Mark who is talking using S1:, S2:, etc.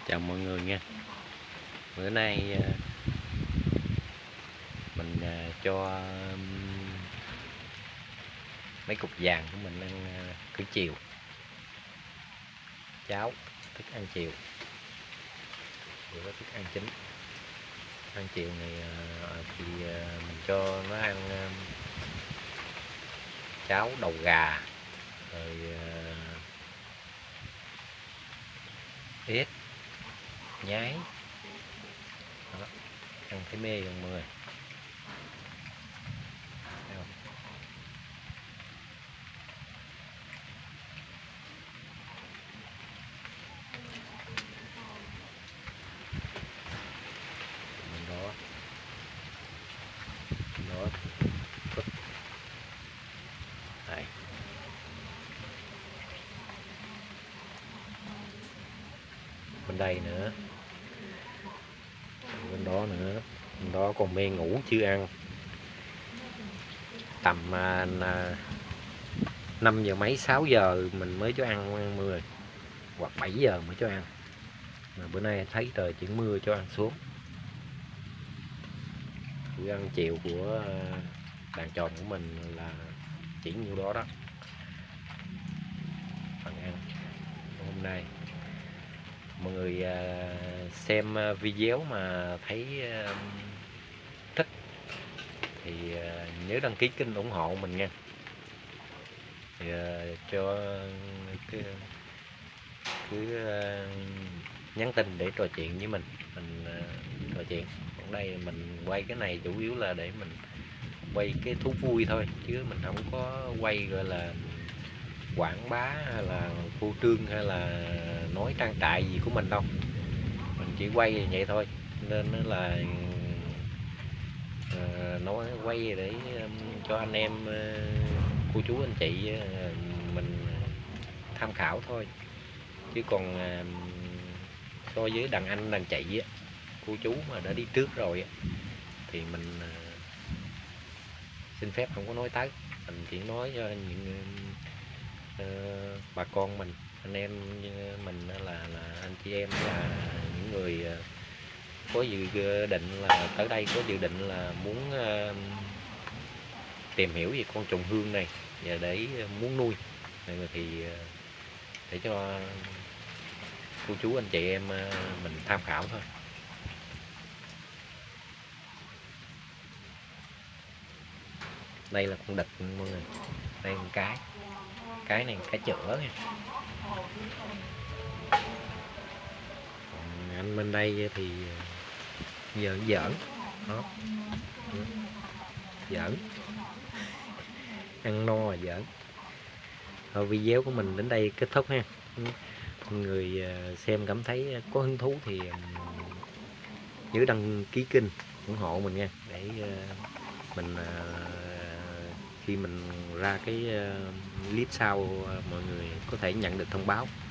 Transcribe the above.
S1: Chào mọi người nha. Bữa nay mình cho mấy cục vàng của mình ăn cử chiều, cháo, thức ăn chiều, bữa thức ăn chính. Ăn chiều này thì mình cho nó ăn cháo đầu gà, rồi ếch, nhái. Đó, ăn thấy mê không mọi người. Đó, đó, đây. Bên đây nữa, bên đó nữa, bên đó còn mê ngủ chưa ăn. Tầm 5 giờ mấy 6 giờ mình mới cho ăn mưa, hoặc 7 giờ mới cho ăn. Mà bữa nay thấy trời chuyển mưa cho ăn xuống. Bữa ăn chiều của đàn tròn của mình là chỉ nhiêu đó đó. Phần ăn hôm nay mọi người xem video mà thấy thích thì nhớ đăng ký kênh ủng hộ mình nha. Thì cho cứ nhắn tin để trò chuyện với mình trò chuyện. Còn đây mình quay cái này chủ yếu là để mình quay cái thú vui thôi, chứ mình không có quay gọi là quảng bá hay là phô trương hay là nói trang trại gì của mình đâu. Mình chỉ quay vậy thôi, nên nó là nói quay để cho anh em cô chú anh chị mình tham khảo thôi. Chứ còn so với đàn anh đàn chị á, cô chú mà đã đi trước rồi á, thì mình xin phép không có nói tới. Mình chỉ nói cho những bà con mình, anh em mình là anh chị em, là những người có dự định là tới đây có dự định là muốn tìm hiểu về con trùng hương này và để muốn nuôi thì để cho cô chú anh chị em mình tham khảo thôi. Đây là con đực mọi người, đây là cái này cái chữa nha. Còn anh bên đây thì giờ giỡn đó, giỡn ăn no là giỡn. Thôi video của mình đến đây kết thúc ha. Mọi người xem cảm thấy có hứng thú thì nhớ đăng ký kênh ủng hộ mình nha, để mình khi mình ra cái clip sau mọi người có thể nhận được thông báo.